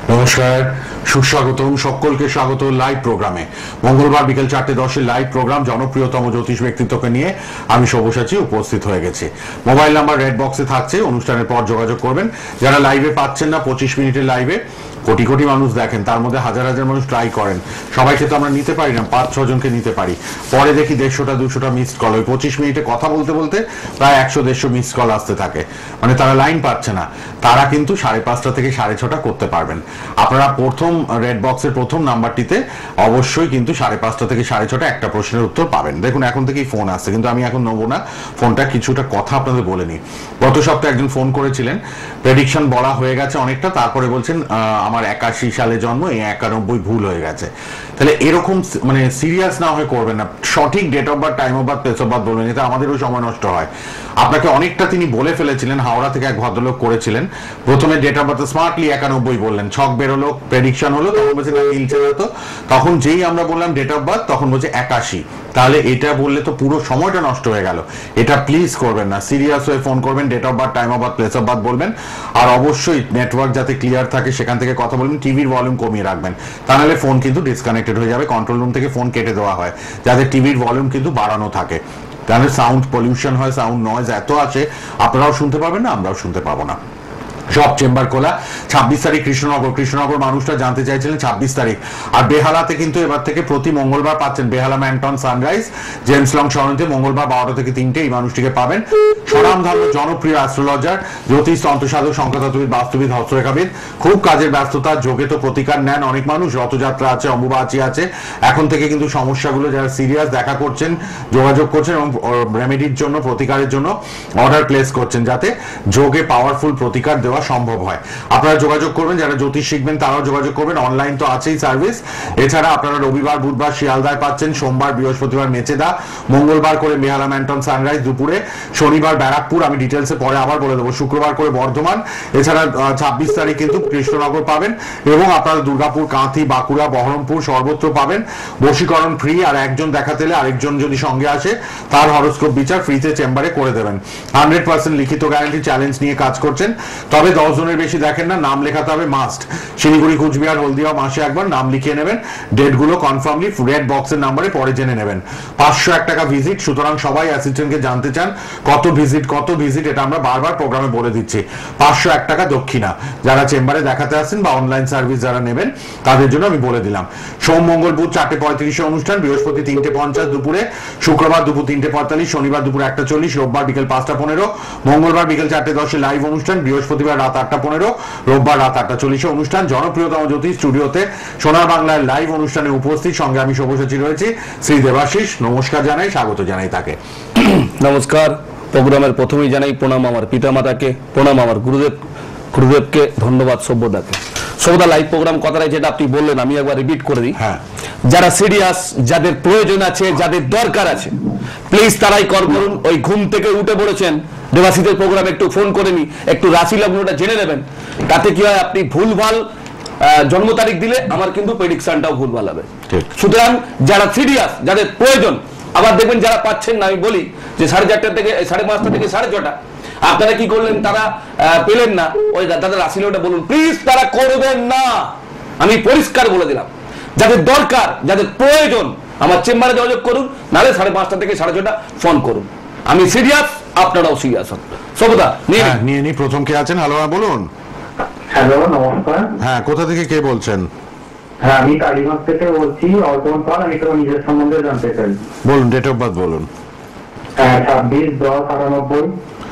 নমস্কার, সুস্বাগতম সকলকে স্বাগত লাইভ প্রোগ্রামে। মঙ্গলবার বিকেল 4:10 লাইভ প্রোগ্রাম জনপ্রিয়তম জ্যোতিষ ব্যক্তিত্বকে নিয়ে আমি সব্যসাচী উপস্থিত হয়ে গেছি। মোবাইল নাম্বার রেড বক্সে থাকছে, অনুষ্ঠানের পর যোগাযোগ করবেন। যারা লাইভে পাচ্ছেন না, 25 মিনিটের লাইভে কোটি কোটি মানুষ দেখেন, তার মধ্যে হাজার হাজার মানুষ ট্রাই করেন। সবাইকে তো আমরা নিতে পারি না, 5-6 জনকে নিতে পারি। পরে দেখি 150-200টা মিসড কল। ওই 25 মিনিটে কথা বলতে বলতে প্রায় 100-150 মিসড কল আসতে থাকে, মানে তারা লাইন পাচ্ছে না। তারা কিন্তু 5:30 থেকে 6:30 করতে পারবেন। আপনারা প্রথম রেড বক্সের প্রথম নাম্বারটিতে অবশ্যই কিন্তু 5:30 থেকে 6:30 একটা প্রশ্নের উত্তর পাবেন। দেখুন এখন থেকেই ফোন আসছে, কিন্তু আমি এখন নেবো না ফোনটা। কিছুটা কথা আপনাদের বলে নিই। গত সপ্তাহে একজন ফোন করেছিলেন, প্রেডিকশন বলা হয়ে গেছে অনেকটা, তারপরে বলছেন আমার 81 সালে জন্ম, এই 91 ভুল হয়ে গেছে। তাহলে এরকম মানে সিরিয়াস না হয়ে করবেন না, সঠিক date of birth, time of birth, place of birth বলবেন, এতে আমাদেরও সময় নষ্ট হয়। আপনাকে অনেকটা তিনি বলে ফেলেছিলেন। হাওড়া থেকে এক ভদ্রলোক করেছিলেন, প্রথমে ডেট অফ বার্থ স্মার্টলি 91 বললেন, ছক বেরোলো, প্রেডিকশন হলো, তখন বলছে না মিলছে না। তো তখন যেই আমরা বললাম ডেট অফ বার্থ, তখন বলছে 81। তাহলে এটা বললে তো পুরো সময়টা নষ্ট হয়ে গেল। এটা প্লিজ করবেন না, সিরিয়াস হয়ে ফোন করবেন, date of birth, time of birth, place of birth বলবেন। আর অবশ্যই নেটওয়ার্ক যাতে ক্লিয়ার থাকে সেখান থেকে কথা বলবেন, টিভির ভলিউম কমিয়ে রাখবেন, তা নাহলে ফোন কিন্তু ডিসকানেক্টেড হয়ে যাবে। কন্ট্রোল রুম থেকে ফোন কেটে দেওয়া হয় যাতে টিভির ভলিউম কিন্তু বাড়ানো থাকে, তাহলে সাউন্ড পলিউশন হয়, সাউন্ড নয়েজ এত আছে, আপনারাও শুনতে পাবেন না, আমরাও শুনতে পাবো না। সব চেম্বার খোলা। 26 তারিখ কৃষ্ণনগর মানুষটা জানতে চাইছিলেন 26 তারিখ। আর বেহালাতে কিন্তু এবার থেকে প্রতি মঙ্গলবার পাচ্ছেন, Behala Manton sunrise James Long সরণিতে মঙ্গলবার 12টা থেকে 3টে এই মানুষটিকে পাবেন। স্বনামধন্য জনপ্রিয় অ্যাস্ট্রোলজার, জ্যোতিষ, তন্ত্রসাধক, সংখ্যাতত্ত্ববিদ, বাস্তুবিদ, হস্তরেখাবিদ। খুব কাজের ব্যস্ততা, যোগে তো প্রতিকার নেন অনেক মানুষ। রথযাত্রা আছে, অম্বুবাচী আছে, এখন থেকে কিন্তু সমস্যাগুলো যারা সিরিয়াস দেখা করছেন, যোগাযোগ করছেন এবং রেমেডির জন্য, প্রতিকারের জন্য অর্ডার প্লেস করছেন, যাতে যোগে পাওয়ারফুল প্রতিকার দেওয়া সম্ভব হয়। আপনারা যোগাযোগ করবেন, যারা জ্যোতিষ শিখবেন তারাও যোগাযোগ করবেন। অনলাইন তো আছেই সার্ভিস। এছাড়া আপনারা রবিবার, বুধবার শিয়ালদায় পাচ্ছেন, সোমবার, বৃহস্পতিবার মেচেদা, মঙ্গলবার করে বেহালা ম্যান্টন সানরাইজ দুপুরে, শনিবার ব্যারাকপুর, আমি ডিটেলসে পরে আবার বলে দেবো, শুক্রবার করে বর্ধমান। এছাড়া 26 তারিখ কিন্তু কৃষ্ণনগর পাবেন, এবং আপনারা দুর্গাপুর, কাঁথি, বাঁকুড়া, বহরমপুর সর্বত্র পাবেন। বশীকরণ ফ্রি, আর একজন দেখাতে এলে আরেকজন যদি সঙ্গে আসে তার হরোস্কোপ বিচার ফ্রিতে চেম্বারে করে দেবেন। 100% লিখিত গ্যারান্টি, চ্যালেঞ্জ নিয়ে কাজ করছেন। তবে 10 জনের বেশি দেখেন না, নাম লেখাতে হবে মাস্ট। শিলিগুড়ি, কুচবিহার, হলদিয়া মাসে একবার নাম লিখিয়ে নেবেন। ডেটগুলো কনফার্মলি রেড বক্সের নাম্বারে পরে জেনে নেবেন। 501 টাকা ভিজিট। সুতরাং সবাই অ্যাসিস্ট্যান্টকে জানতে চান কত ভিজিট, এটা আমরা বারবার প্রোগ্রামে বলে দিচ্ছি। 501 টাকা দক্ষিণা। যারা চেম্বারে দেখাতে আসেন বা অনলাইন সার্ভিস যারা নেবেন তাদের জন্য আমি বলে দিলাম। সোম, মঙ্গল, বুধ 4:35 অনুষ্ঠান, বৃহস্পতি 3:50 দুপুরে, শুক্রবার দুপুর 3:45, শনিবার দুপুর 1:40, রোববার বিকেল 5:15, মঙ্গলবার বিকেল 4:10 লাইভ অনুষ্ঠান, বৃহস্পতিবার রাত 8:15, রোববার রাত 8:40 অনুষ্ঠান। জনপ্রিয়তম জ্যোতিষ স্টুডিওতে সোনার বাংলার লাইভ অনুষ্ঠানে উপস্থিত, সঙ্গে আমি সব্যসাচী রয়েছি। শ্রী দেবাশিস নমস্কার জানাই, স্বাগত জানাই তাকে। নমস্কার। প্রোগ্রামের প্রথমেই জানাই প্রণাম আমার পিতামাতাকে, প্রণাম আমার গুরুদেবকে, ধন্যবাদ সভ্যদাকে। সভ্যদা, লাইভ প্রোগ্রাম কথাটাই যেটা আপনি বললেন আমি একবার রিপিট করে দিই। হ্যাঁ, যারা সিরিয়াস, যাদের প্রয়োজন আছে, যাদের দরকার আছে, প্লিজ তারাই কল করুন। ওই ঘুম থেকে উঠে পড়েছেন, দেবাশিসের প্রোগ্রামে একটু ফোন করে নি, একটু রাশি লগ্নটা জেনে নেবেন। তাতে কি হয়, আপনি ভুলভাল জন্ম তারিখ দিলে আমার কিন্তু প্রেডিকশনটাও ভুলভাল হবে। সুতরাং যারা সিরিয়াস, যাদের প্রয়োজন, আবার দেখবেন যারা পাচ্ছেন না, আমি বলি যে 4:30 থেকে 5:30 থেকে 6:30 আপনারা কি করলেন, তারা পেলেন না, ওই তাদের রাশি লগ্নটা বলুন, প্লিজ তারা করবেন না। আমি পরিষ্কার বলে দিলাম, যাদের দরকার, যাদের প্রয়োজন আমার চেম্বারে যোগাযোগ করুন, নাহলে 5:30 থেকে 6:30 ফোন করুন। আমি সিরিয়াস, আপনারাও সিরিয়াস হন। সবদা নিয়ে নি। প্রথম কে আছেন? হ্যালো, বলুন। হ্যালো, নমস্কার। হ্যাঁ, কোথা থেকে কে বলছেন? হ্যাঁ, আমি কালীগঞ্জ থেকে বলছি। অর্পণ পাল। আমি তোমার নিজের সম্বন্ধে জানতে চাই। বলুন, ডেট অফ বার্থ বলুন। হ্যাঁ, 26/10/98।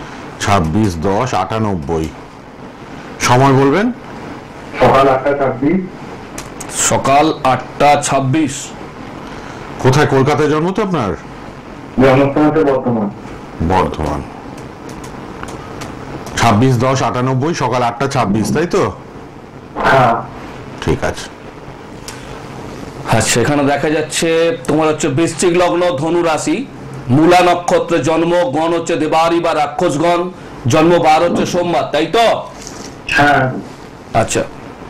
26/10/98। সময় বলবেন? সকাল 8:26। সকাল 8:26। কোথায়? কলকাতায় জন্ম তো আপনার? জন্মস্থান হচ্ছে বর্ধমান। 26/10/98, সকাল 8:26, তাই তো? হ্যাঁ, ঠিক আছে। আচ্ছা, এখানে দেখা যাচ্ছে তোমার হচ্ছে বৃশ্চিক লগ্ন, ধনু রাশি, মূলা নক্ষত্রে জন্ম, গণ হচ্ছে দেবারি বা রাক্ষসগণ, জন্ম বার হচ্ছে সোমবার, তাই তো? হ্যাঁ। আচ্ছা,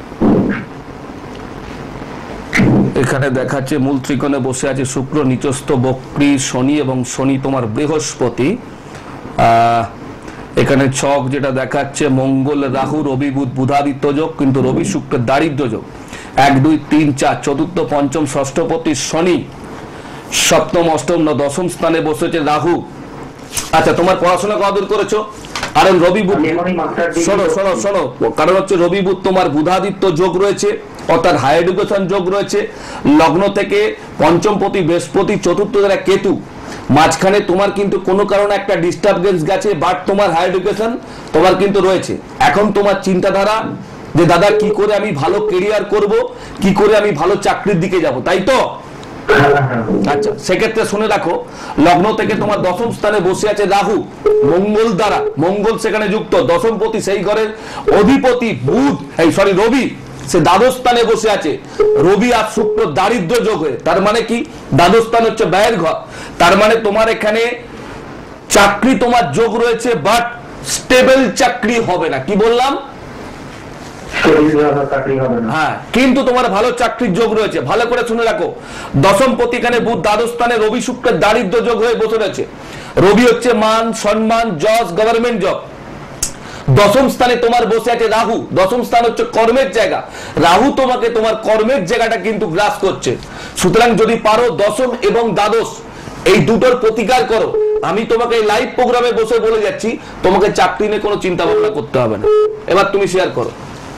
এখানে দেখাচ্ছে মূল ত্রিকোণে বসে আছে শুক্র, নিচস্থ বক্রী শনি, এবং শনি তোমার বৃহস্পতি। এখানে ছক যেটা দেখাচ্ছে মঙ্গল রাহু রবি বুধ বুধাদিত্য যোগ, কিন্তু রবি শুক্রের দারিদ্র যোগ। 1 2 3 4 চতুর্থ পঞ্চম ষষ্ঠপতি শনি, সপ্তম অষ্টম দশম স্থানে বসেছে রাহু। আচ্ছা, তোমার পড়াশোনা কতদূর করেছো? কারণ রবি বুধ, শোনো শোনো শোনো, কারণ হচ্ছে রবি বুধ তোমার বুধাদিত্য যোগ রয়েছে, অর্থাৎ হাই এডুকেশন যোগ রয়েছে। লগ্ন থেকে পঞ্চমপতি বৃহস্পতি, চতুর্থ দ্বারা কেতু, মাঝখানে তোমার কিন্তু কোনো কারণে একটা ডিস্টারবেন্স গেছে, বাট তোমার হাই এডুকেশন তোমার কিন্তু রয়েছে। এখন তোমার চিন্তাধারা যে দাদা কি করে আমি ভালো কেরিয়ার করব, কি করে আমি ভালো চাকরির দিকে যাব, তাই তো? আচ্ছা, সেক্ষেত্রে শুনে রাখো, লগ্ন থেকে তোমার দশম স্থানে বসে আছে রাহু, মঙ্গল দ্বারা, মঙ্গল সেখানে যুক্ত, দশমপতি সেই ঘরের অধিপতি বুধ, রবি, সে দ্বাদশ স্থানে বসে আছে। রবি আর শুক্র দারিদ্র যোগ হয়ে, তার মানে কি দ্বাদশ স্থান হচ্ছে ব্যয়ের ঘর, তার মানে তোমার এখানে চাকরি তোমার যোগ রয়েছে, বাট স্টেবল চাকরি হবে না। কি বললাম? হ্যাঁ, কিন্তু তোমার ভালো চাকরির যোগ রয়েছে। ভালো করে শুনে রাখো, দশমপতি এখানে বুধ, দ্বাদশ স্থানে রবি শুক্রের দারিদ্র যোগ হয়ে বসে রয়েছে। রবি হচ্ছে মান সম্মান যশ গভর্নমেন্ট জব, দশম স্থানে তোমার বসে আছে রাহু, দশম স্থান হচ্ছে কর্মের জায়গা, রাহু তোমাকে তোমার কর্মের জায়গাটা কিন্তু গ্রাস করছে। সুতরাং যদি পারো দশম এবং দ্বাদশ এই দুটোর প্রতিকার করো। আমি তোমাকে লাইভ প্রোগ্রামে বসে বলে যাচ্ছি, তোমাকে চাকরি নিয়ে কোনো চিন্তা ভাবনা করতে হবে না। এবার তুমি শেয়ার করো।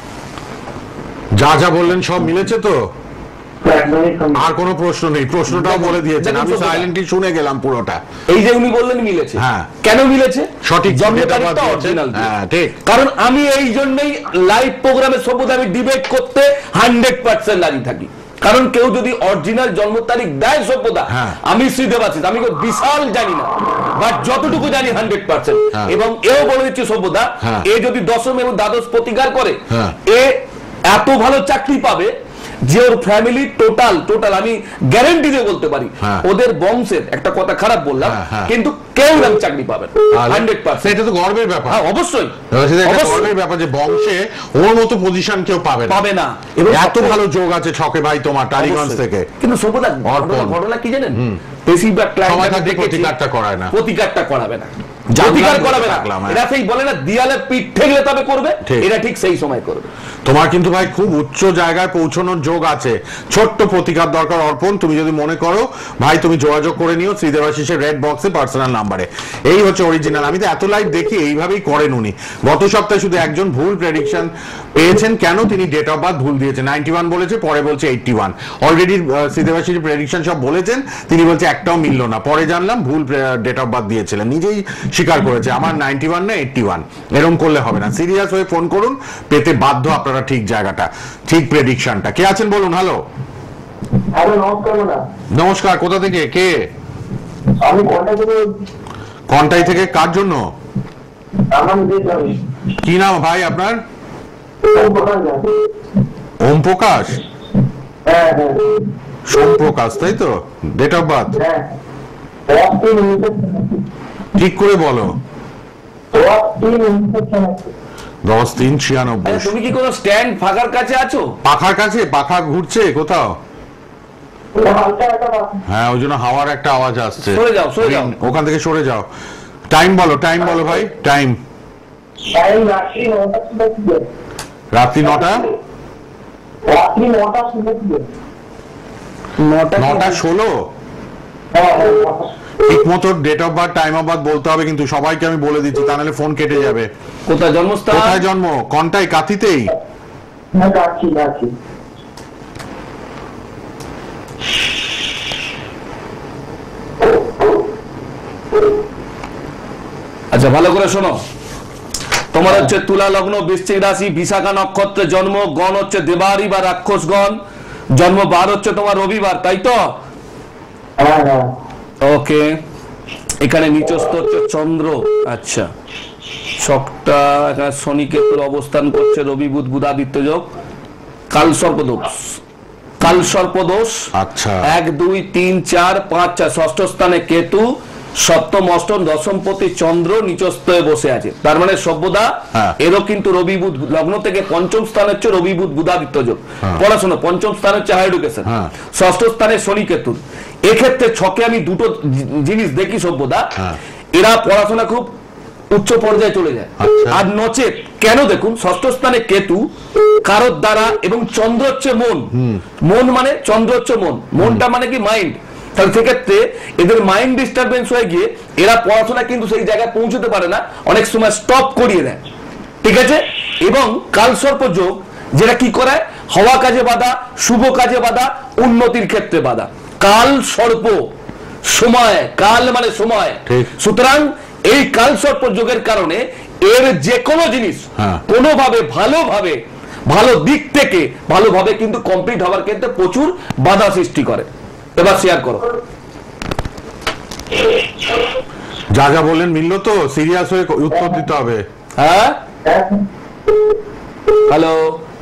যা যা বললেন সব মিলেছে তো? আর কোনো প্রশ্ন নেই? প্রশ্নটাও বলে দিয়েছেন, আমি সাইলেন্টলি শুনে গেলাম পুরোটা। এই যে উনি বললেন মিলেছে, হ্যাঁ, কেন মিলেছে? সঠিক জন্ম তারিখটা অরিজিনাল। হ্যাঁ ঠিক, কারণ আমি এই জন্যই লাইভ প্রোগ্রামে সর্বদা আমি ডিবেট করতে 100% রাজি থাকি। কারণ কেউ যদি অরিজিনাল জন্ম তারিখ দেয় সভ্যতা, আমি শ্রীদেবাশিস, আমি বিশাল জানি না, বাট যতটুকু জানি 100%, এবং এও বলে দিচ্ছি সভ্যতা, এ যদি দশম এবং দ্বাদশ প্রতিকার করে, এ এত ভালো চাকরি পাবে যে ওর ফ্যামিলি টোটাল আমি গ্যারান্টি দিয়ে বলতে পারি, ওদের বংশের, একটা কথা খারাপ বললাম, কিন্তু কেউ এরকম চাকরি পাবে 100%। এটা তো গর্বের ব্যাপার। হ্যাঁ, অবশ্যই গর্বের ব্যাপার যে বংশে ওর মতো পজিশন কেউ পাবে না। এবং এত ভালো যোগ আছে ছকে ভাই তোমার টালিগঞ্জ থেকে। কিন্তু সভ্যতা ঘটনা কি জানেন, বেশিরভাগ ক্লায়েন্ট প্রতিকারটা করায় না, প্রতিকারটা করাবে না, প্রতিকার করাবে না। এটা সেই বলে না, দিয়ালে পিঠ ঠেকলে তবে করবে, এটা ঠিক সেই সময় করবে। তোমার কিন্তু ভাই খুব উচ্চ জায়গায় পৌঁছানোর যোগ আছে, ছোট্ট প্রতিকার দরকার অর্পণ। তুমি যদি মনে করো ভাই, তুমি যোগাযোগ করে নিও শ্রীদেবাশিসের রেড বক্সে পার্সোনাল নাম্বারে। এই হচ্ছে অরিজিনাল। আমি তো এত লাইভ দেখি, এইভাবেই করেন উনি। গত সপ্তাহে শুধু একজন ভুল প্রেডিকশন পেয়েছেন, কেন? তিনি ডেট অফ বার্থ ভুল দিয়েছেন, 91 বলেছে, পরে বলছে 81। অলরেডি শ্রীদেবাশিসের প্রেডিকশন সব বলেছেন, তিনি বলছে একটাও মিলল না, পরে জানলাম ভুল ডেট অফ বার্থ দিয়েছিলেন, নিজেই স্বীকার করেছে আমার 91 না 81। এরকম করলে হবে না, সিরিয়াস হয়ে ফোন করুন, পেতে বাধ্য আপনারা ঠিক জায়গাটা, ঠিক প্রেডিকশনটা। কে আছেন বলুন? হ্যালো। নমস্কার, কোথা থেকে? কে? কন্টাই থেকে। কার জন্য? কি নাম ভাই আপনার? ওম প্রকাশ। সোম প্রকাশ, তাই তো? ডেট অফ বার্থ ঠিক করে বলো। 10-3-96। তুমি কি কোনো স্ট্যান্ড ফাঁকার কাছে আছো? পাখার কাছে? পাখা ঘুরছে কোথাও? হ্যাঁ, ওই জন্য হাওয়ার একটা আওয়াজ আসছে। সরে যাও, সরে যাও, ওখান থেকে সরে যাও। টাইম বলো, টাইম বলো ভাই। টাইম রাত্রি 9টা 9:16। ঠিক মতো date of birth, time of birth বলতে হবে কিন্তু সবাইকে, আমি বলে দিচ্ছি, তা নাহলে ফোন কেটে যাবে। কোথায় জন্মস্থান? কোথায় জন্ম? কন্টাই, কাঁথিতেই? আচ্ছা, ভালো করে শোনো। তোমার হচ্ছে তুলা লগ্ন, বৃশ্চিক রাশি, বিশাখা নক্ষত্রে জন্ম, গণ হচ্ছে দেবারি বা রাক্ষসগণ, জন্ম বার হচ্ছে তোমার রবিবার, তাই তো? ওকে, এখানে নিচস্থ হচ্ছে চন্দ্র। আচ্ছা, ছকটা এখানে শনি কেতুর অবস্থান করছে, রবি বুধ বুধাদিত্য যোগ, কাল সর্পদোষ। আচ্ছা, 1 2 3 4 5 6 ষষ্ঠ স্থানে কেতু, সপ্তম অষ্টম দশমপতি চন্দ্র নিচস্থ হয়ে বসে আছে। তার মানে সভ্যতা এরও কিন্তু রবি বুধ, লগ্ন থেকে পঞ্চম স্থান হচ্ছে রবি বুধ বুধাদিত্য যোগ, পড়াশোনা পঞ্চম স্থান হচ্ছে হাই এডুকেশন, ষষ্ঠ স্থানে শনি কেতুর। এক্ষেত্রে ছকে আমি দুটো জিনিস দেখি সভ্যতা, এরা পড়াশোনা খুব উচ্চ পর্যায়ে চলে যায়। আচ্ছা। আর নচেত কেন দেখুন ষষ্ঠ স্থানে কেতু কারোর দ্বারা এবং চন্দ্র হচ্ছে মন, মন মানে চন্দ্র হচ্ছে মন, মনটা মানে কি মাইন্ড, তাহলে সেক্ষেত্রে এদের মাইন্ড ডিস্টারবেন্স হয়ে গিয়ে এরা পড়াশোনা কিন্তু সেই জায়গায় পৌঁছতে পারে না, অনেক সময় স্টপ করিয়ে দেয়, ঠিক আছে। এবং কালসর্প যোগ যেটা কি করে, হওয়া কাজে বাধা, শুভ কাজে বাধা, উন্নতির ক্ষেত্রে বাধা। কাল সর্প সময়, কাল মানে সময়, সুতরাং এই কালসর্প যোগের কারণে এর যে কোনো জিনিস কোনোভাবে ভালোভাবে ভালো দিক থেকে ভালোভাবে কিন্তু কমপ্লিট হওয়ার ক্ষেত্রে প্রচুর বাধা সৃষ্টি করে। এবার শেয়ার করো। যা যা বললেন মিললো তো? সিরিয়াস হয়ে উত্তর দিতে হবে। হ্যাঁ, হ্যালো,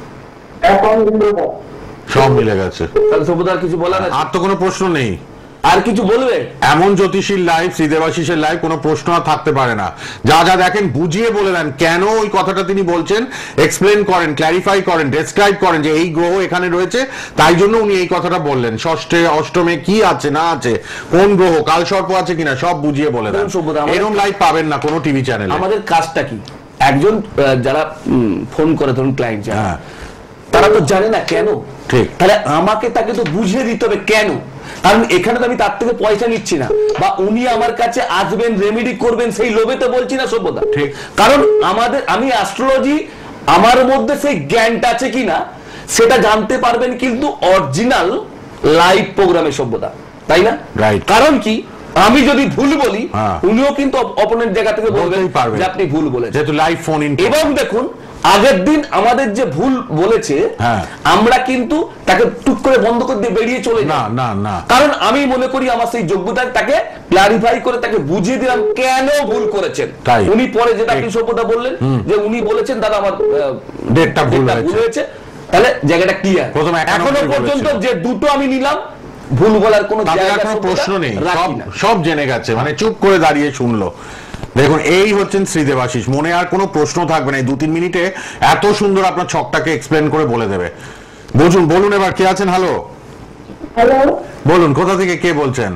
সব মিলে গেছে। তাহলে সবুদার কিছু বলার আছে? আর তো কোনো প্রশ্ন নেই। আর কিছু বলবে? এমন জ্যোতিষীর লাইভ, শ্রীদেবাশিসের লাইভ, কোনো প্রশ্ন আর থাকতে পারে না। যা যা দেখেন বুঝিয়ে বলে দেন, কেন ওই কথাটা তিনি বলছেন, এক্সপ্লেন করেন, ক্ল্যারিফাই করেন, ডেসক্রাইব করেন যে এই গ্রহ এখানে রয়েছে, তাই জন্য উনি এই কথাটা বললেন। ষষ্ঠে অষ্টমে কি আছে না আছে, কোন গ্রহ, কালসর্প আছে কিনা, সব বুঝিয়ে বলে দেন। এরকম লাইভ পাবেন না কোনো টিভি চ্যানেলে। আমাদের কাজটা কি, একজন যারা ফোন করে ধরুন ক্লায়েন্ট, তারা তো জানে না কেন, ঠিক, তাহলে আমাকে তাকে তো বুঝিয়ে দিতে হবে কেন। কারণ এখানে তো আমি তার থেকে পয়সা নিচ্ছি না, বা উনি আমার কাছে আসবেন রেমেডি করবেন সেই লোভে তো বলছি না সভ্যতা। ঠিক, কারণ আমি অ্যাস্ট্রোলজি আমার মধ্যে সেই জ্ঞানটা আছে কিনা সেটা জানতে পারবেন কিন্তু অরিজিনাল লাইভ প্রোগ্রামে সভ্যতা, তাই না? রাইট। কারণ কি, আমি যদি ভুল বলি উনিও কিন্তু অপোনেন্ট জায়গা থেকে বলবেন যে আপনি ভুল বলেছেন, যেহেতু লাইভ ফোন ইন। এবং দেখুন আগের দিন আমাদের যে ভুল বলেছে আমরা কিন্তু তাকে টুক করে বন্ধ করে দিয়ে বেরিয়ে চলে যাই না, কারণ আমি মনে করি আমার সেই যোগ্যতা, তাকে ক্লারিফাই করে তাকে বুঝিয়ে দিলাম কেন ভুল করেছেন। উনি পরে যেটা আপনি সভ্যতা বললেন যে উনি বলেছেন দাদা আমার ডেটটা ভুল হয়েছে, তাহলে জায়গাটা ক্লিয়ার। এখনো পর্যন্ত যে দুটো আমি নিলাম, ভুল বলার কোনো প্রশ্ন নেই, সব জেনে গেছে, মানে চুপ করে দাঁড়িয়ে শুনলো। দেখুন এই হচ্ছেন শ্রীদেবাশিস, মনে আর কোনো প্রশ্ন থাকবে না, 2-3 মিনিটে এত সুন্দর আপনার ছকটাকে এক্সপ্লেন করে বলে দেবে। বলুন এবার কে আছেন? হ্যালো, বলুন কোথা থেকে কে বলছেন?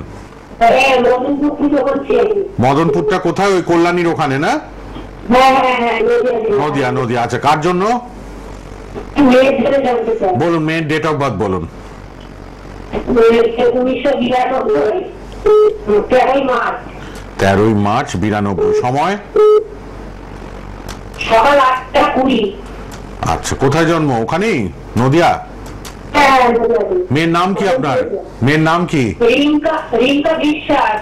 মদনপুরটা কোথায়? ওই কল্যাণীর ওখানে না? নদিয়া। আচ্ছা, কার জন্য বলুন? মেয়ের ডেট অফ বার্থ বলুন। 13ই মার্চ 92। সময়? সকাল 8:20। আচ্ছা, কোথায় জন্ম? ওখানেই, নদিয়া? মেয়ের নাম কি আপনার? মেয়ের নাম কি? রিঙ্কা বিশ্বাস।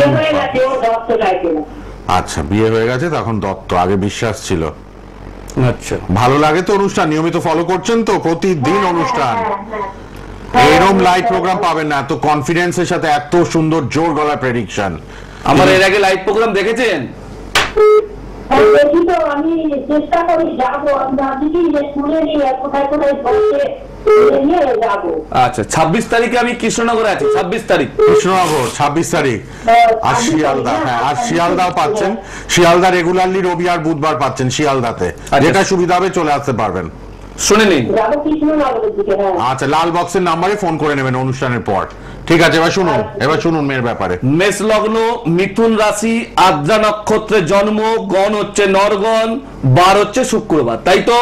আচ্ছা, বিয়ে হয়ে গেছে, তখন দত্ত, আগে বিশ্বাস ছিল। আচ্ছা, ভালো লাগে তো অনুষ্ঠান? নিয়মিত ফলো করছেন তো? প্রতিদিন অনুষ্ঠান, এরকম লাইভ প্রোগ্রাম পাবেন না, এত কনফিডেন্সের সাথে এত সুন্দর জোর গলা প্রেডিকশন। আমার এর আগে লাইভ প্রোগ্রাম দেখেছেন? দেখি তো, আমি চেষ্টা করি যাবো, আমি ভাবছি যে শুনে নিয়ে কোথায় কোথায় বসে নিয়ে যাবো। আচ্ছা, 26 তারিখে আমি কৃষ্ণনগরে আছি। 26 তারিখ কৃষ্ণনগর, 26 তারিখ। আর শিয়ালদা, হ্যাঁ, আর শিয়ালদাও পাচ্ছেন। শিয়ালদা রেগুলারলি রবি আর বুধবার পাচ্ছেন শিয়ালদাতে, যেটা সুবিধা হবে চলে আসতে পারবেন। শুনে নিন। আচ্ছা, লাল বক্সের নাম্বারে ফোন করে নেবেন অনুষ্ঠানের পর। ঠিক আছে, এবার শুনুন মেয়ের ব্যাপারে। মেষ লগ্ন, মিথুন রাশি, আদ্রা নক্ষত্রে জন্ম, গণ হচ্ছে নরগণ, বার হচ্ছে শুক্রবার, তাই তো?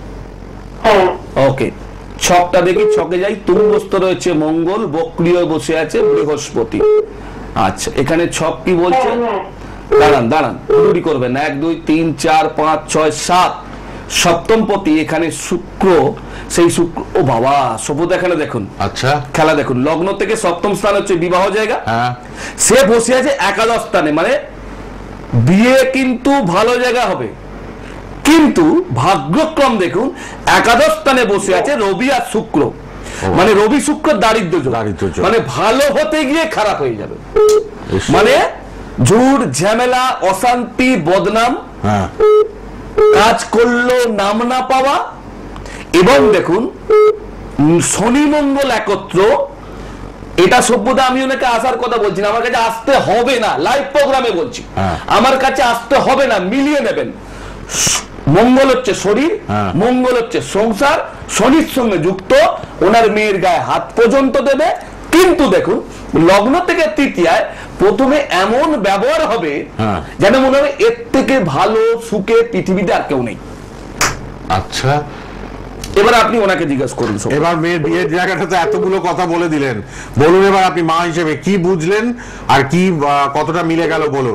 ওকে, ছকটা দেখি, ছকে যাই। তুঙ্গস্থ রয়েছে মঙ্গল, বক্রিয় বসে আছে বৃহস্পতি। আচ্ছা, এখানে ছক কি বলছে? দাঁড়ান, দুটি করবেন না, 1 2 3 4 5 6 7। সপ্তম পতি এখানে শুক্র, সেই শুক্র, ও বাবা সভ্যতা এখানে দেখুন। আচ্ছা, খেলা দেখুন, লগ্ন থেকে সপ্তম স্থান হচ্ছে বিবাহ জায়গা, সে বসে আছে একাদশ স্থানে, মানে বিয়ে কিন্তু ভালো জায়গা হবে, কিন্তু ভাগ্যক্রম দেখুন একাদশ স্থানে বসে আছে রবি আর শুক্র, মানে রবি শুক্র দারিদ্র যোগ, মানে ভালো হতে গিয়ে খারাপ হয়ে যাবে, মানে ঝুট ঝামেলা, অশান্তি, বদনাম, কাজ করলো নাম না পাওয়া। এবং দেখুন শনি মঙ্গল একত্র, এটা সভ্যতা আমি ওনাকে আসার কথা বলছি না, আমার কাছে আসতে হবে না, লাইভ প্রোগ্রামে বলছি, আমার কাছে আসতে হবে না, মিলিয়ে নেবেন। মঙ্গল হচ্ছে শরীর, মঙ্গল হচ্ছে সংসার, শনির সঙ্গে যুক্ত, ওনার মেয়ের গায়ে হাত পর্যন্ত দেবে। কিন্তু দেখুন লগ্ন থেকে তৃতীয়ায় প্রথমে এমন ব্যবহার হবে যেন মনে হবে এর থেকে ভালো সুখে পৃথিবীতে আর কেউ নেই। আচ্ছা, এবার আপনি ওনাকে জিজ্ঞাসা করুন। এবার মেয়ের বিয়ের জায়গাটাতে এতগুলো কথা বলে দিলেন, বলুন এবার আপনি মা হিসেবে কি বুঝলেন আর কি কতটা মিলে গেল বলুন।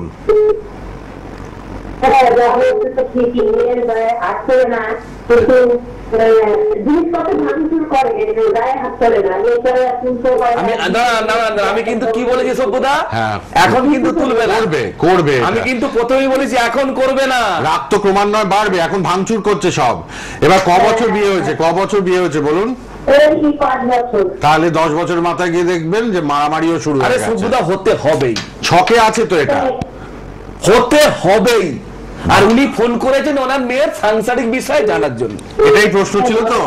হ্যাঁ, তো ঠিকই, মেয়ের গায়ে হাত চলে না, কিন্তু জিনিসপত্র ভাঙচুর করে, গায়ে হাত চলে না, আমি কিন্তু কি বলেছি সভ্যতা, এখন কিন্তু তুলবে না, করবে। আমি কিন্তু প্রথমেই বলেছি এখন করবে না, রাগ তো ক্রমান্বয়ে বাড়বে, এখন ভাঙচুর করছে সব। এবার ক বছর বিয়ে হয়েছে, ক বছর বিয়ে হয়েছে বলুন? 5 বছর। তাহলে 10 বছর মাথায় গিয়ে দেখবেন যে মারামারিও শুরু হয়ে গেছে। সভ্যতা হতে হবেই, ছকে আছে তো, এটা হতে হবেই। আর উনি ফোন করেছেন ওনার মেয়ের সাংসারিক বিষয় জানার জন্য, এটাই প্রশ্ন ছিল তো।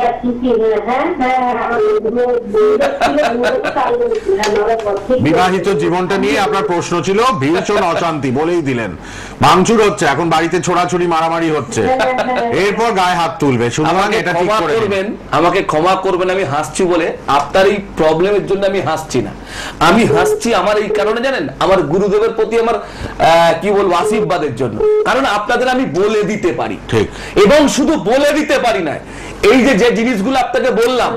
বিবাহিত জীবনটা নিয়ে আপনার প্রশ্ন ছিল, ভীষণ অশান্তি বলেই দিলেন, ভাঙচুর হচ্ছে, এখন বাড়িতে ছোড়াছুড়ি মারামারি হচ্ছে, এরপর গায়ে হাত তুলবে। সুতরাং এটা ঠিক করে দিবেন। আমাকে ক্ষমা করবেন, আমি হাসছি বলে, আপনার এই প্রবলেমের জন্য আমি হাসছি না। আমি হাসছি আমার এই কারণে জানেন, আমার গুরুদেবের প্রতি আমার কি বলবো আশীর্বাদের জন্য। কারণ আপনাদের আমি বলে দিতে পারি, এবং শুধু বলে দিতে পারি না, এই যে জিনিসগুলো আপনাকে বললাম,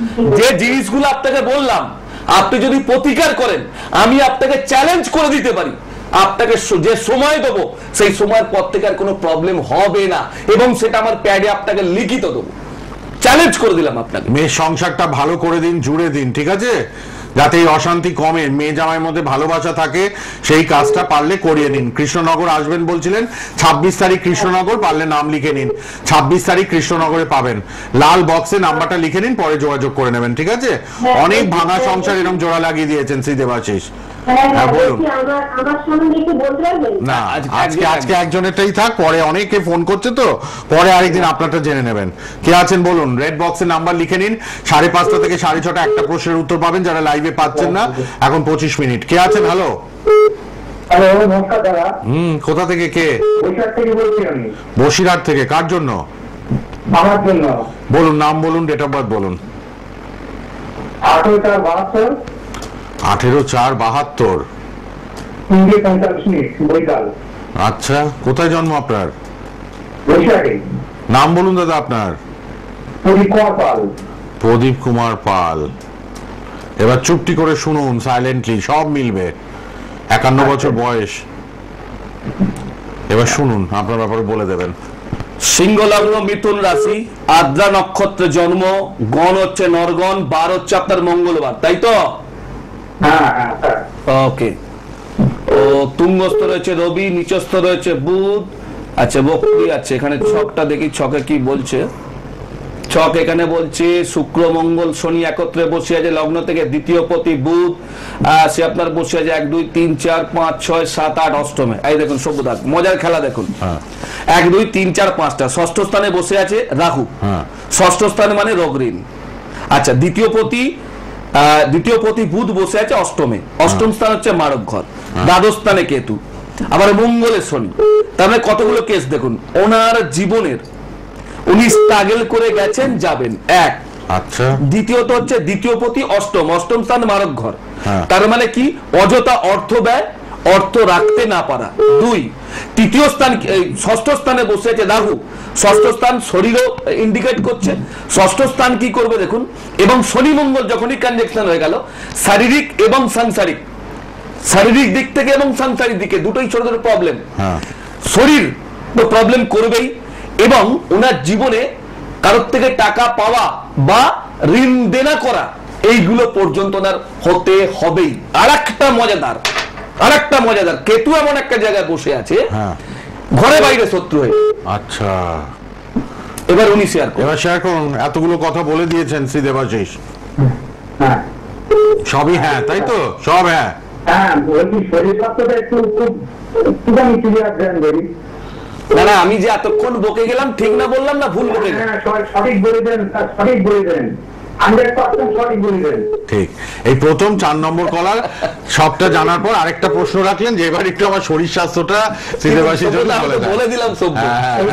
আপনি যদি প্রতিকার করেন, আমি আপনাকে চ্যালেঞ্জ করে দিতে পারি, আপনাকে যে সময় দেবো সেই সময়ের পর থেকে আর কোনো প্রবলেম হবে না, এবং সেটা আমার প্যাডে আপনাকে লিখিত দেবো, চ্যালেঞ্জ করে দিলাম আপনাকে। মেয়ের সংসারটা ভালো করে দিন, জুড়ে দিন, ঠিক আছে, যাতে এই অশান্তি কমে, মেয়ে জামাইয়ের মধ্যে ভালোবাসা থাকে, সেই কাজটা পারলে করিয়ে নিন। কৃষ্ণনগর আসবেন বলছিলেন, 26 তারিখ কৃষ্ণনগর, পারলে নাম লিখে নিন, 26 তারিখ কৃষ্ণনগরে পাবেন। লাল বক্সে নাম্বারটা লিখে নিন, পরে যোগাযোগ করে নেবেন, ঠিক আছে? অনেক ভাঙা সংসার এরকম জোড়া লাগিয়ে দিয়েছেন শ্রী দেবাশিস। হ্যাঁ বলুন। না, আজকে একজনেরটাই থাক, পরে অনেকে ফোন করছে তো, পরে আরেকদিন আপনারটা জেনে নেবেন। কে আছেন বলুন? রেড বক্সে নাম্বার লিখে নিন, 5:30 থেকে 6:30 একটা প্রশ্নের উত্তর পাবেন যারা লাইভে পাচ্ছেন না। এখন 25 মিনিট। কে আছেন? হ্যালো, নমস্কার দাদা। কোথা থেকে? কে? বসিরহাট থেকে বলছি আমি। বসিরহাট থেকে? কার জন্য? আমার জন্য। বলুন, নাম বলুন, ডেট অফ বার্থ বলুন। 18/4/72। 18/4/72। 3:45 বৈকাল। আচ্ছা, কোথায় জন্ম আপনার? বসিরহাটে। নাম বলুন দাদা আপনার। প্রদীপ কুমার পাল। প্রদীপ কুমার পাল। এবার চুপটি করে শুনুন, সাইলেন্টলি, সব মিলবে। 51 বছর বয়স। এবার শুনুন, আপনার ব্যাপারে বলে দেবেন। সিংহ লগ্ন, মিথুন রাশি, আদ্রা নক্ষত্রে জন্ম, গণ হচ্ছে নরগণ, বার হচ্ছে আপনার মঙ্গলবার, তাই তো? ওকে। ও তুঙ্গস্থ রয়েছে রবি, নিচস্থ রয়েছে বুধ। আচ্ছা, বক্রি আছে এখানে, ছকটা দেখি, ছকে কি বলছে। ছক এখানে বলছে শুক্র মঙ্গল শনি একত্রে বসে আছে, লগ্ন থেকে দ্বিতীয় পতি বুধ, সে আপনার বসে আছে 1 2 3 4 5 6 7 8 অষ্টমে। এই দেখুন সভ্যতা, মজার খেলা দেখুন। 1 2 3 4 5টা। ষষ্ঠ স্থানে বসে আছে রাহু, ষষ্ঠ স্থানে মানে রোগ ঋণ। আচ্ছা, দ্বিতীয় পতি বুধ বসে আছে অষ্টমে, অষ্টম স্থান হচ্ছে মারক ঘর, দ্বাদশ স্থানে কেতু, আবার মঙ্গলের শনি। তার মানে কতগুলো কেস দেখুন ওনার জীবনের। উনি স্ট্রাগল করে গেছেন, যাবেন, এক। আচ্ছা, দ্বিতীয়ত হচ্ছে দ্বিতীয় পতি অষ্টম, অষ্টম স্থান মারক ঘর, তার মানে কি অযথা অর্থ ব্যয়, অর্থ রাখতে না পারা। 2, তৃতীয় স্থান, ষষ্ঠ স্থানে বসে আছে রাহু, ষষ্ঠ স্থান শরীরও ইন্ডিকেট করছে। ষষ্ঠ স্থান কি করবে দেখুন, এবং শনি মঙ্গল যখনই কনজাংশন হয়ে গেল, শারীরিক এবং সাংসারিক, শারীরিক দিক থেকে এবং সাংসারিক দিকে দুটোই ছোট ছোট প্রবলেম। শরীর তো প্রবলেম করবেই, এবং ওনার জীবনে কারোর থেকে টাকা পাওয়া বা ঋণ দেনা করা, এইগুলো পর্যন্ত ওনার হতে হবেই। আরেকটা মজাদার, কেতু এমন একটা জায়গায় বসে আছে, ঘরে বাইরে শত্রু হয়ে। আচ্ছা, এবার উনি শেয়ার করুন। এতগুলো কথা বলে দিয়েছেন শ্রী দেবাশিস। সবই হ্যাঁ, তাই তো? সব হ্যাঁ। না, আমি যে এতক্ষণ বকে গেলাম, ঠিক না বললাম না ভুল বকে গেলাম? সঠিক বলে দেন। ঠিক। এই প্রথম 4 নম্বর কলার সবটা জানার পর আরেকটা প্রশ্ন রাখলেন যে এবার একটু আমার শরীর স্বাস্থ্যটা বলে দিলাম।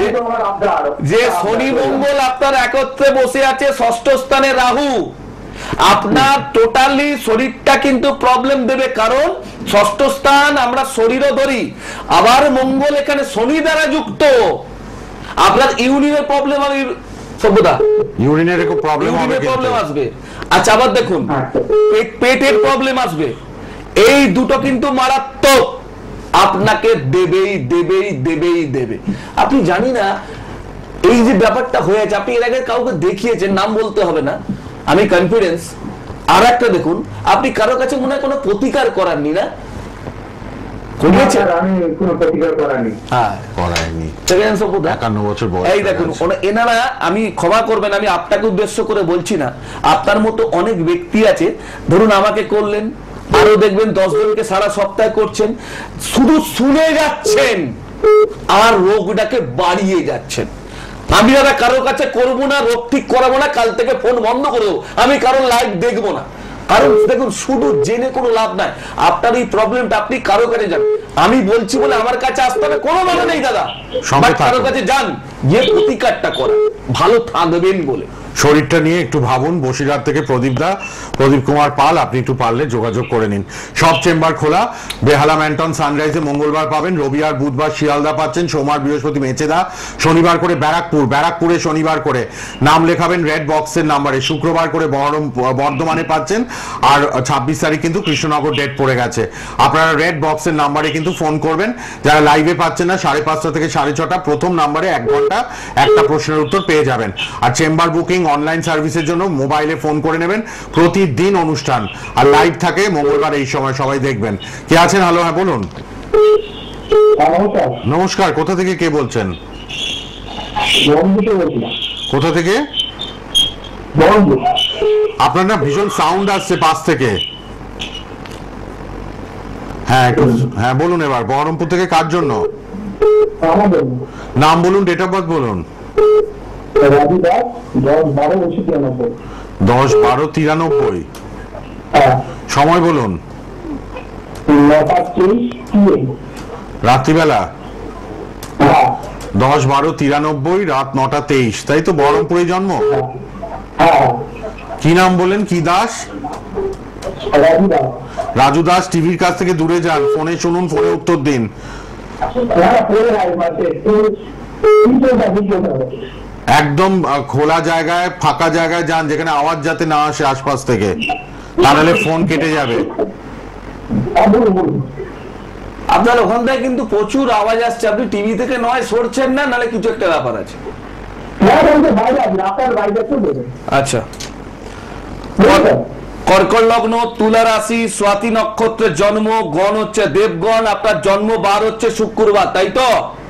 যে শনি মঙ্গল আপনার একত্রে বসে আছে, ষষ্ঠ স্থানে রাহু, আপনার টোটালি শরীরটা কিন্তু প্রবলেম দেবে, কারণ ষষ্ঠ স্থান আমরা শরীরও ধরি, আবার মঙ্গল এখানে শনি দ্বারা যুক্ত। আপনার ইউরিনের প্রবলেম হবে, সভ্যতা ইউরিনের একটু প্রবলেম হবে, প্রবলেম আসবে। আচ্ছা, আবার দেখুন পেটের প্রবলেম আসবে। এই দুটো কিন্তু মারাত্মক, আপনাকে দেবেই দেবেই দেবেই দেবে। আপনি জানি না এই যে ব্যাপারটা হয়েছে, আপনি এর আগে কাউকে দেখিয়েছেন, নাম বলতে হবে না, আমি কনফিডেন্স। আর একটা দেখুন, আপনি কারো কাছে মনে হয় কোনো প্রতিকার করাননি না? আমি কোনো প্রতিকার করানি। হ্যাঁ, করায়নি। 51 বছর বয়স। এই দেখুন এনারা, আমি ক্ষমা করবেন, আমি আপনাকে উদ্দেশ্য করে বলছি না, আপনার মতো অনেক ব্যক্তি আছে, ধরুন আমাকে করলেন, আরো দেখবেন 10 জনকে সারা সপ্তাহে করছেন, শুধু শুনে যাচ্ছেন আর রোগটাকে বাড়িয়ে যাচ্ছেন। আমি দাদা কারোর কাছে করবো না, রোগ ঠিক করাবো না, কাল থেকে ফোন বন্ধ করে দেবো, আমি কারোর লাইভ দেখবো না। কারণ দেখুন, শুধু জেনে কোনো লাভ নাই। আপনার এই প্রবলেমটা আপনি কারো কাছে যান, আমি বলছি বলে আমার কাছে আসতে হবে কোনো মানে নেই দাদা, কারোর কাছে যান, গিয়ে প্রতিকারটা করেন, ভালো থাকবেন বলে। শরীরটা নিয়ে একটু ভাবুন। বসিরহাট থেকে প্রদীপ কুমার পাল, আপনি একটু পারলে যোগাযোগ করে নিন। সব চেম্বার খোলা। বেহালা ম্যান্টন সানরাইজে মঙ্গলবার পাবেন, রবি আর বুধবার শিয়ালদা পাচ্ছেন, সোমবার বৃহস্পতি মেচেদা, শনিবার করে ব্যারাকপুরে শনিবার করে নাম লেখাবেন রেড বক্সের নাম্বারে, শুক্রবার করে বর্ধমানে পাচ্ছেন, আর 26 তারিখ কিন্তু কৃষ্ণনগর ডেট পড়ে গেছে। আপনারা রেড বক্সের নাম্বারে কিন্তু ফোন করবেন। যারা লাইভে পাচ্ছেন না, 5:30 থেকে 6:30 প্রথম নাম্বারে 1 ঘন্টা একটা প্রশ্নের উত্তর পেয়ে যাবেন। আর চেম্বার বুকিং অনলাইন সার্ভিসের জন্য মোবাইলে ফোন করে নেবেন। প্রতিদিন অনুষ্ঠান আর লাইভ থাকে মঙ্গলবার এই সময়, সবাই দেখবেন। কে আছেন? হ্যালো, হ্যাঁ বলুন। নমস্কার, কোথা থেকে কে বলছেন? কোথা থেকে? আপনার না ভীষণ সাউন্ড আসছে পাশ থেকে। হ্যাঁ একটু, হ্যাঁ বলুন এবার। বহরমপুর থেকে কার জন্য? নাম বলুন, ডেট অফ বার্থ বলুন। 10/12/93। সময় বলুন। রাত্রিবেলা 10/12/93, রাত 9:23, তাই তো? বহরমপুরে জন্ম। কি নাম বলেন? কি দাস? রাজু দাস। টিভির কাছ থেকে দূরে যান, ফোনে শুনুন, ফোনে উত্তর দিন। একদম খোলা জায়গায়, ফাঁকা জায়গায় যান, যেখানে আওয়াজ যাতে না আসে আশপাশ থেকে, তাহলে ফোন কেটে যাবে। আপনার ওখান থেকে কিন্তু প্রচুর আওয়াজ আসছে, আপনি টিভি থেকে নয় সরছেন না, নাহলে কিছু একটা ব্যাপার আছে। আচ্ছা, কর্কট লগ্ন, তুলা রাশি, স্বাতি নক্ষত্রের জন্ম, গণ হচ্ছে দেবগণ, আপনার জন্ম বার হচ্ছে শুক্রবার, তাই তো?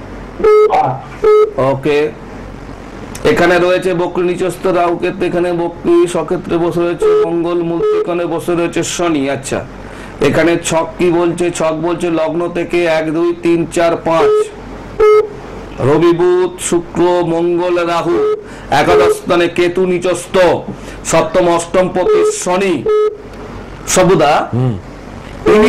ওকে। এখানে রয়েছে বক্রী নিচস্থ রাহু ক্ষেত্রে, এখানে বক্রী সক্ষেত্রে বসে রয়েছে মঙ্গল, মূর্তিকোণে বসে রয়েছে শনি। আচ্ছা, এখানে ছক কি বলছে? ছক বলছে লগ্ন থেকে 1 2 3 4 5, রবি বুধ শুক্র মঙ্গল রাহু, একাদশ স্থানে কেতু নিচস্থ, সপ্তম অষ্টম পতি শনি। সবুদা, ইনি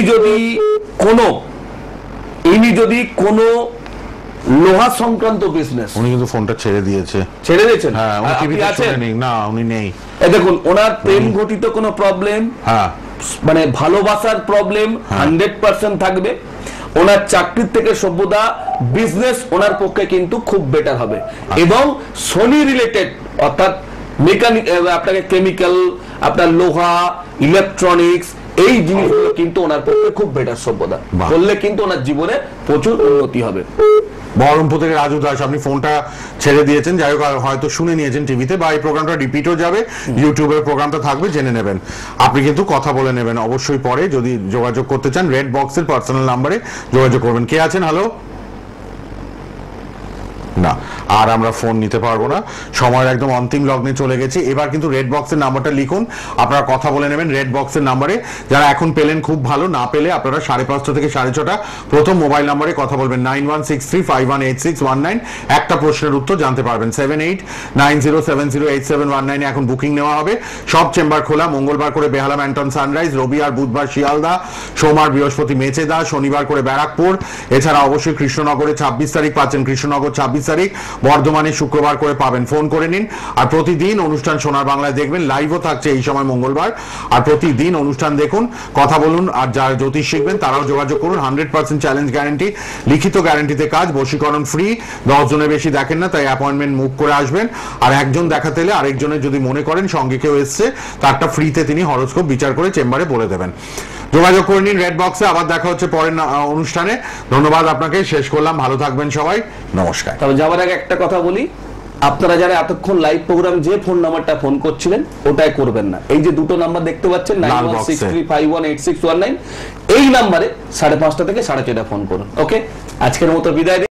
যদি কোনো লোহা সংক্রান্ত বিজনেস, উনি কিন্তু ফোনটা ছেড়ে দিয়েছেন। হ্যাঁ, উনি টিভিতে শুনেন না, উনি নেই। দেখুন, ওনার প্রেম ঘটিত কোনো প্রবলেম, হ্যাঁ মানে ভালোবাসার প্রবলেম 100% থাকবে। ওনার চাকরির থেকে সভ্যতা বিজনেস ওনার পক্ষে কিন্তু খুব বেটার হবে। এবং শনি রিলেটেড, অর্থাৎ মেকানিক, আপনাকে কেমিক্যাল, আপনার লোহা, ইলেকট্রনিক্স, এই জিনিসগুলো কিন্তু ওনার পক্ষে খুব বেটার সভ্যতা বললে কিন্তু ওনার জীবনে প্রচুর উন্নতি হবে। বহরমপুর থেকে রাজু দাস, আপনি ফোনটা ছেড়ে দিয়েছেন, যাই হোক হয়তো শুনে নিয়েছেন টিভিতে, বা এই প্রোগ্রামটা রিপিটও যাবে, ইউটিউবের প্রোগ্রামটা থাকবে, জেনে নেবেন। আপনি কিন্তু কথা বলে নেবেন অবশ্যই পরে, যদি যোগাযোগ করতে চান রেড বক্সের পার্সোনাল নাম্বারে যোগাযোগ করবেন। কে আছেন? হ্যালো। না, আর আমরা ফোন নিতে পারবো না, সময়ের একদম অন্তিম লগ্নে চলে গেছি। এবার কিন্তু রেড বক্সের নাম্বারটা লিখুন, আপনারা কথা বলে নেবেন রেড বক্সের নাম্বারে। যারা এখন পেলেন খুব ভালো, না পেলে আপনারা 5:30 থেকে 6:30 প্রথম মোবাইল নাম্বারে কথা বলবেন 9163518619। একটা প্রশ্নের উত্তর জানতে পারবেন। 7890708719 এখন বুকিং নেওয়া হবে। সব চেম্বার খোলা। মঙ্গলবার করে বেহালা ম্যান্টন সানরাইজ, রবি আর বুধবার শিয়ালদা, সোমবার বৃহস্পতি মেচেদা, শনিবার করে ব্যারাকপুর। এছাড়া অবশ্যই কৃষ্ণনগরে 26 তারিখ পাচ্ছেন, কৃষ্ণনগর 26 তারিখ বর্ধমানে শুক্রবার করে পাবেন, ফোন করে নিন। আর প্রতিদিন অনুষ্ঠান সোনার বাংলায় দেখবেন, লাইভও থাকছে এই সময় মঙ্গলবার। আর প্রতিদিন অনুষ্ঠান দেখুন, কথা বলুন, আর যারা জ্যোতিষ শিখবেন তারাও যোগাযোগ করুন। 100% চ্যালেঞ্জ গ্যারান্টি, লিখিত গ্যারান্টিতে কাজ, বশীকরণ ফ্রি। 10 জনের বেশি দেখেন না, তাই অ্যাপয়েন্টমেন্ট মুভ করে আসবেন। আর একজন দেখাতে এলে আরেকজনের যদি মনে করেন সঙ্গে কেউ এসছে, তারটা ফ্রিতে তিনি হরোস্কোপ বিচার করে চেম্বারে বলে দেবেন। যোগাযোগ করে নিন রেড বক্সে। আবার দেখা হচ্ছে পরের অনুষ্ঠানে। ধন্যবাদ আপনাকে, শেষ করলাম। ভালো থাকবেন সবাই, নমস্কার। তবে যাওয়ার আগে একটা কথা বলি, আপনারা যারা এতক্ষণ লাইভ প্রোগ্রাম যে ফোন নাম্বারটা ফোন করছিলেন ওটাই করবেন না। এই যে দুটো নাম্বার দেখতে পাচ্ছেন 9163518619, এই নাম্বারে 5:30 থেকে 4:30 ফোন করুন। ওকে, আজকের মতো বিদায়।